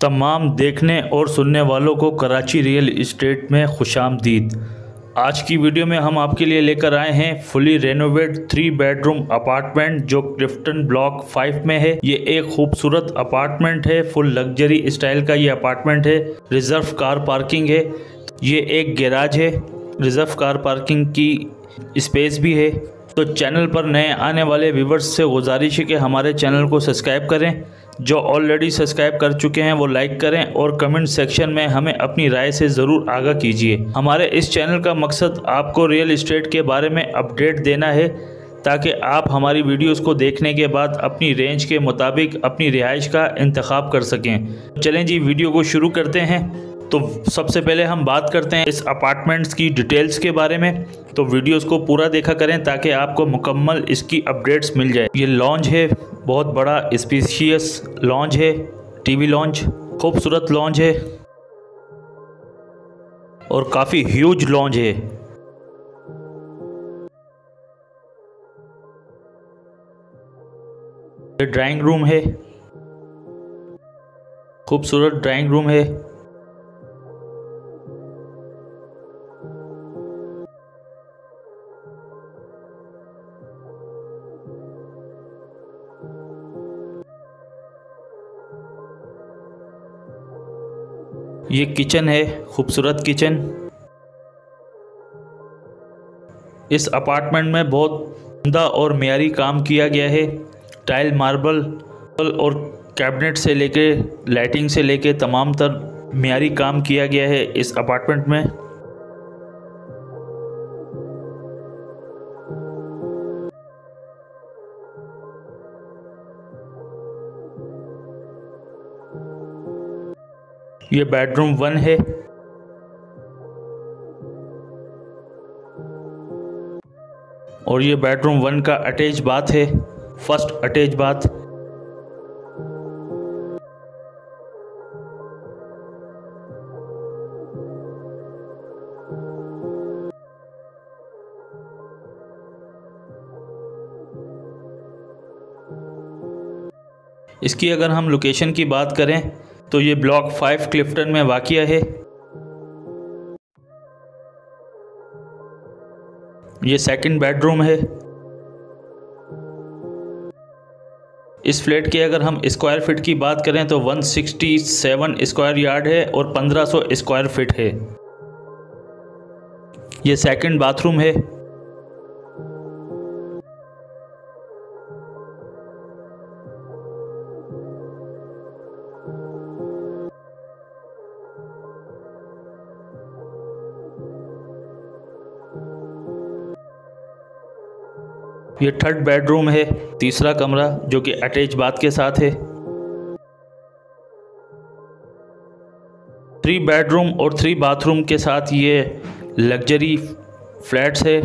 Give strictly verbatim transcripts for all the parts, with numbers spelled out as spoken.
तमाम देखने और सुनने वालों को कराची रियल इस्टेट में खुशामदीद। आज की वीडियो में हम आपके लिए लेकर आए हैं fully renovate three bedroom apartment जो क्लिफ्टन ब्लॉक फाइव में है। ये एक खूबसूरत अपार्टमेंट है, फुल लग्जरी स्टाइल का ये अपार्टमेंट है। रिजर्व कार पार्किंग है, ये एक गैराज है, रिजर्व कार पार्किंग की स्पेस भी है। तो चैनल पर नए आने वाले व्यूवर्स से गुजारिश है कि हमारे चैनल को सब्सक्राइब करें। जो ऑलरेडी सब्सक्राइब कर चुके हैं वो लाइक करें और कमेंट सेक्शन में हमें अपनी राय से ज़रूर आगाह कीजिए। हमारे इस चैनल का मकसद आपको रियल इस्टेट के बारे में अपडेट देना है ताकि आप हमारी वीडियोस को देखने के बाद अपनी रेंज के मुताबिक अपनी रिहाइश का इंतखाब कर सकें। चलें जी, वीडियो को शुरू करते हैं। तो सबसे पहले हम बात करते हैं इस अपार्टमेंट्स की डिटेल्स के बारे में। तो वीडियोस को पूरा देखा करें ताकि आपको मुकम्मल इसकी अपडेट्स मिल जाए। ये लॉन्ज है, बहुत बड़ा स्पेशियस लॉन्ज है, टीवी लॉन्ज, खूबसूरत लॉन्ज है और काफ़ी ह्यूज लॉन्ज है। ये ड्राइंग रूम है, खूबसूरत ड्राइंग रूम है। ये किचन है, खूबसूरत किचन। इस अपार्टमेंट में बहुत उम्दा और मियारी काम किया गया है। टाइल, मार्बल और कैबिनेट से लेके लाइटिंग से लेके तमाम तर मियारी काम किया गया है इस अपार्टमेंट में। ये बेडरूम वन है। और ये बेडरूम वन का अटैच बाथ है, फर्स्ट अटैच बाथ। इसकी अगर हम लोकेशन की बात करें तो ये ब्लॉक फाइव क्लिफ्टन में वाक़िया है। ये सेकंड बेडरूम है। इस फ्लैट के अगर हम स्क्वायर फीट की बात करें तो एक सौ सड़सठ स्क्वायर यार्ड है और पंद्रह सौ स्क्वायर फीट है। ये सेकंड बाथरूम है। ये थर्ड बेडरूम है, तीसरा कमरा जो कि अटैच बाथ के साथ है। थ्री बेडरूम और थ्री बाथरूम के साथ ये लग्जरी फ्लैट्स है।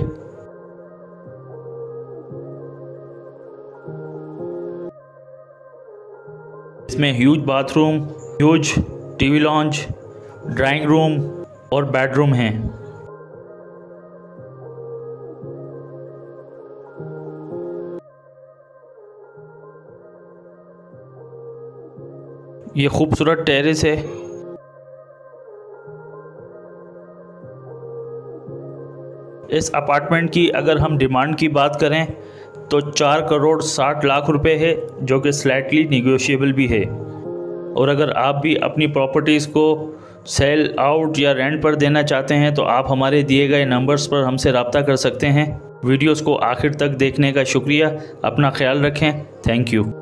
इसमें huge bathroom, huge TV lounge, drawing room और बेडरूम हैं। ये खूबसूरत टेरेस है। इस अपार्टमेंट की अगर हम डिमांड की बात करें तो चार करोड़ साठ लाख रुपए है जो कि स्लाइटली निगोशिएबल भी है। और अगर आप भी अपनी प्रॉपर्टीज़ को सेल आउट या रेंट पर देना चाहते हैं तो आप हमारे दिए गए नंबर्स पर हमसे रब्ता कर सकते हैं। वीडियोस को आखिर तक देखने का शुक्रिया। अपना ख्याल रखें। Thank you.